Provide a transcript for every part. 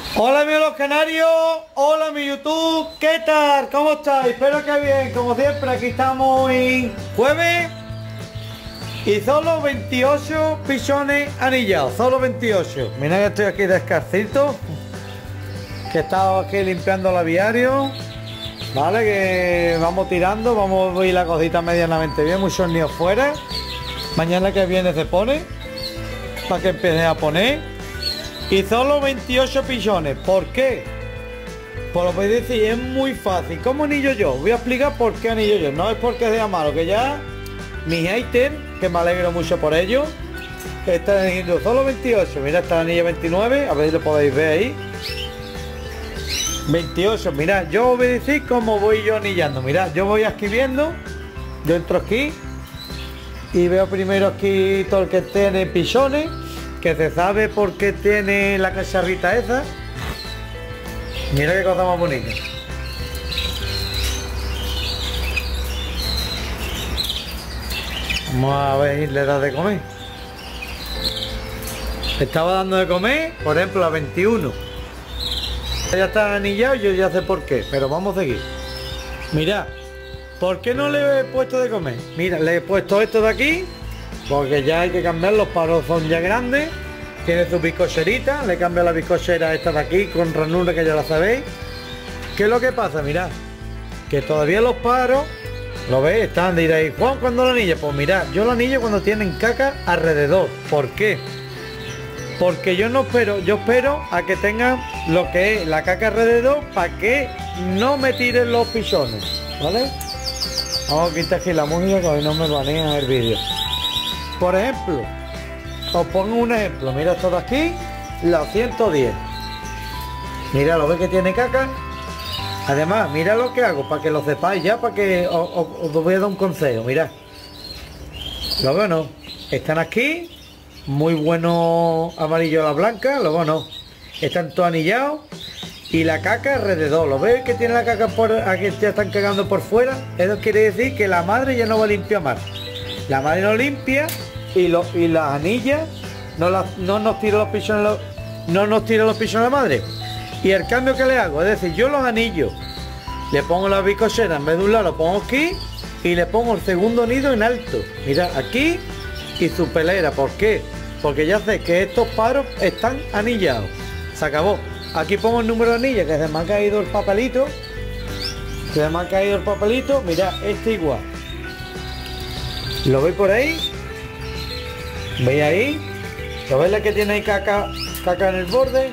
Hola amigos los canarios, hola mi YouTube, ¿qué tal? ¿Cómo estáis? Espero que bien, como siempre aquí estamos en jueves y solo 28 pichones anillados, solo 28. Mira que estoy aquí descalcito, que he estado aquí limpiando el aviario, vale, que vamos tirando, vamos a ir la cosita medianamente bien, muchos niños fuera. Mañana que viene se pone, para que empiece a poner. Y solo 28 pichones. ¿Por qué? Pues lo podéis decir, es muy fácil. ¿Cómo anillo yo? Voy a explicar por qué anillo yo. No es porque sea malo, que ya mis haters, que me alegro mucho por ello, están diciendo solo 28. Mira, está el anillo 29, a ver si lo podéis ver ahí. 28, mirad, yo os voy a decir cómo voy yo anillando. Mirad, yo voy escribiendo, yo entro aquí y veo primero aquí todo el que tiene pichones, que se sabe por qué tiene la cacharrita esa. Mira qué cosa más bonita. Vamos a ver, le da de comer. Estaba dando de comer, por ejemplo, a 21. Ya está anillado, yo ya sé por qué, pero vamos a seguir. Mirad, ¿por qué no le he puesto de comer? Mira, le he puesto esto de aquí, porque ya hay que cambiar, los paros son ya grandes. Tiene su bizcocherita, le cambio la bizcochera esta de aquí con ranura, que ya la sabéis. ¿Qué es lo que pasa? Mirad, que todavía los paros, ¿lo veis? Están, diréis, Juan, ¿cuándo lo anillo? Pues mirad, yo lo anillo cuando tienen caca alrededor. ¿Por qué? Porque yo no espero, yo espero a que tengan lo que es la caca alrededor para que no me tiren los pichones, ¿vale? Vamos a quitar aquí la música, que hoy no me banean el vídeo. Por ejemplo, os pongo un ejemplo, mira esto de aquí, la 110. Mira, lo veis que tiene caca. Además, mira lo que hago, para que lo sepáis ya, para que os voy a dar un consejo, mirad. Lo veo no, están aquí, muy bueno amarillo a la blanca, luego no. Están todos anillados y la caca alrededor. ¿Lo veis que tiene la caca por aquí? Ya están cagando por fuera. Eso quiere decir que la madre ya no va a limpiar más. La madre no limpia y las anillas no nos tira los pichones, no nos tira los pichones a la madre. Y el cambio que le hago, es decir, yo los anillos le pongo la bizcochera, en vez de un lado lo pongo aquí y le pongo el segundo nido en alto. Mira, aquí y su pelera. ¿Por qué? Porque ya sé que estos paros están anillados. Se acabó. Aquí pongo el número de anillas, que se me ha caído el papelito. Mirad, este igual. ¿Lo veis por ahí? ¿Veis ahí? ¿Lo veis la que tiene ahí caca en el borde?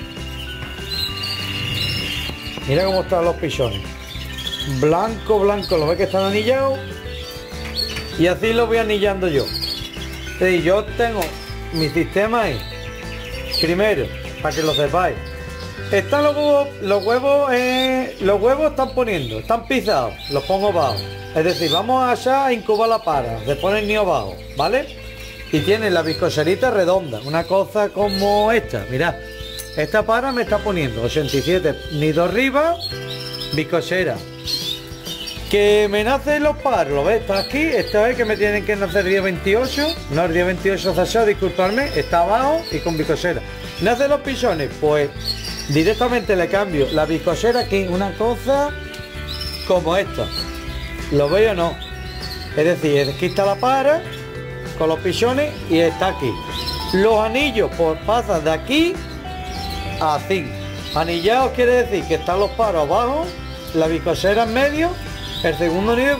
Mira cómo están los pichones. Blanco, ¿lo veis que están anillados? Y así lo voy anillando yo. Es decir, yo tengo mi sistema ahí. Primero, para que lo sepáis. Están los huevos están poniendo, están pisados, los pongo bajo. Es decir, vamos allá a incubar la para, se pone el nido bajo, ¿vale? Y tiene la bizcocherita redonda, una cosa como esta, mirad. Esta para me está poniendo 87 nido arriba, bizcochera. Que me nacen los paros, ¿lo ves? Está aquí, esta vez que me tienen que nacer el día 28, no el día 28 sachado, disculparme, está abajo y con bizcochera. Nacen los pichones, pues directamente le cambio la bizcochera aquí, una cosa como esta. ¿Lo veis o no? Es decir, aquí está la para con los pichones y está aquí. Los anillos, pues pasan de aquí a así. Anillados quiere decir que están los paros abajo, la bizcochera en medio, el segundo nido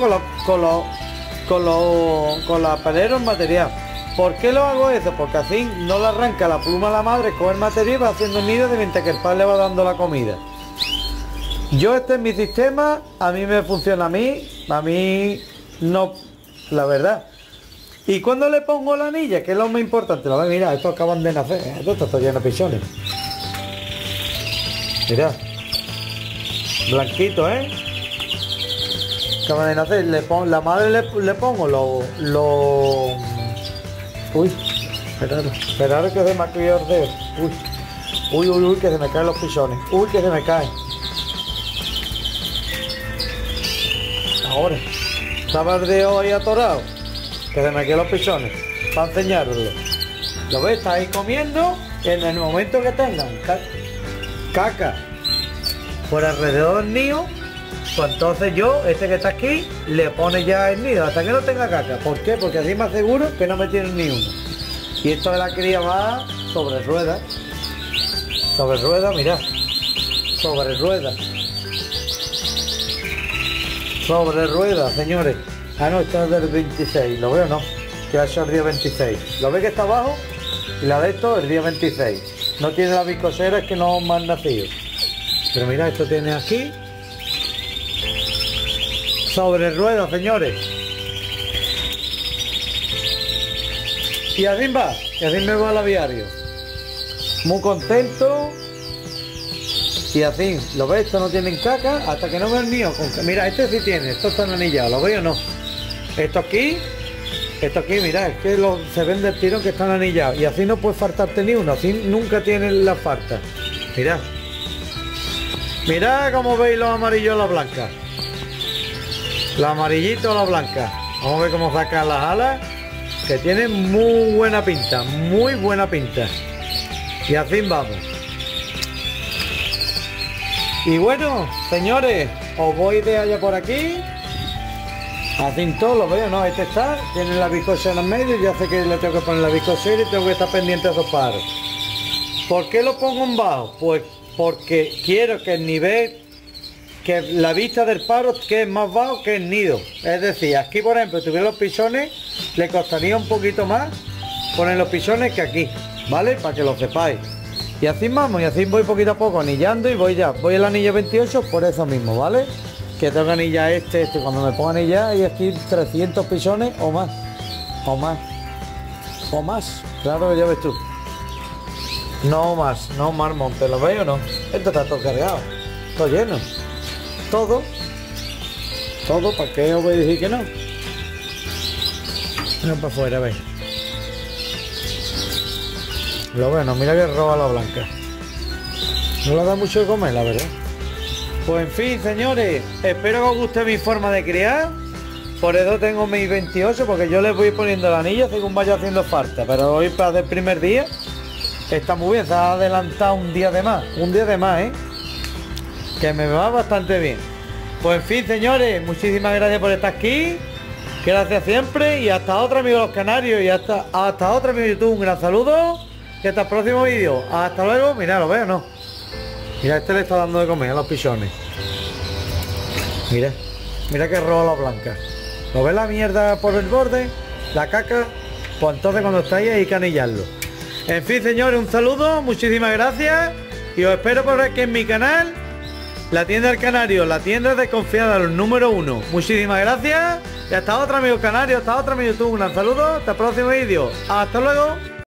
con la pelera en material. ¿Por qué lo hago eso? Porque así no le arranca la pluma a la madre con el material y va haciendo el nido mientras que el padre le va dando la comida. Yo este es mi sistema, a mí me funciona a mí no, la verdad. Y cuando le pongo la anilla, que es lo más importante, lo ven, mira, estos acaban de nacer, esto está lleno de pichones. Mirad, blanquito, acaban de nacer, la madre le pongo uy, esperad que se me ha caído el dedo. Uy, que se me caen los pichones. Uy, que se me caen. Ahora, estaba el dedo ahí atorado, que se me caen los pichones, para enseñarlo. ¿Lo ves? Está ahí comiendo, en el momento que tengan caca por alrededor del nido, pues entonces yo, este que está aquí, le pone ya el nido hasta que no tenga caca. ¿Por qué? Porque así me aseguro que no me tienen ni uno. Y esto de la cría va sobre ruedas. Sobre ruedas, mirad. Sobre ruedas. Sobre ruedas, señores. Ah, no, esto es del 26. ¿Lo veo o no? Que ha hecho el día 26. ¿Lo ve que está abajo? Y la de esto el día 26. No tiene la viscosera, es que no me han nacido. Pero mira, esto tiene aquí. Sobre ruedas, señores. Y así va. Y así me voy al aviario. Muy contento. Y así, ¿lo ves? Esto no tienen caca hasta que no veo el mío. Mira, este sí tiene, estos están anillados, ¿lo veis o no? Esto aquí, mira, es que se ven del tirón que están anillados. Y así no puede faltarte ni uno, así nunca tienen la falta. Mirad. Mirad cómo veis los amarillos a la blanca. Los amarillitos a la blanca. Vamos a ver cómo sacan las alas, que tienen muy buena pinta, muy buena pinta. Y así vamos. Y bueno, señores, os voy de allá por aquí. Así todo lo veo, ¿no? Este está, tiene la viscosera en medio. Ya sé que le tengo que poner la viscosera y tengo que estar pendiente de esos paros. ¿Por qué lo pongo en bajo? Pues porque quiero que el nivel, que la vista del paro quede más bajo que el nido. Es decir, aquí por ejemplo, si tuviera los pisones, le costaría un poquito más poner los pisones que aquí, ¿vale? Para que lo sepáis. Y así vamos, y así voy poquito a poco anillando y voy al anillo 28 por eso mismo, ¿vale? Que tengo que anillar cuando me pongo a anillar hay aquí 300 pisones o más, claro que ya ves tú. No más monte, ¿lo veis o no? Esto está todo cargado, todo lleno, todo, ¿para qué os voy a decir que no? No para afuera, veis. Lo bueno, mira que roba la blanca. No le da mucho de comer, la verdad. Pues en fin, señores, espero que os guste mi forma de criar. Por eso tengo mis 28, porque yo les voy poniendo la anilla según vaya haciendo falta. Pero hoy para el primer día está muy bien, se ha adelantado un día de más, que me va bastante bien. Pues en fin, señores, muchísimas gracias por estar aquí. Gracias siempre y hasta otra, amigos los canarios, y hasta otra, amigo YouTube. Un gran saludo. Y hasta el próximo vídeo. Hasta luego. Mira, ¿lo veo no? Mira, este le está dando de comer a los pisones. Mira que roba la blanca. ¿Lo ves la mierda por el borde? La caca. Pues entonces cuando está ahí hay que anillarlo. En fin, señores, un saludo. Muchísimas gracias. Y os espero por aquí en mi canal. La tienda del canario, la tienda desconfiada, los número 1. Muchísimas gracias. Y hasta otra, amigos canarios. Hasta otra, mi YouTube. Un gran saludo. Hasta el próximo vídeo. Hasta luego.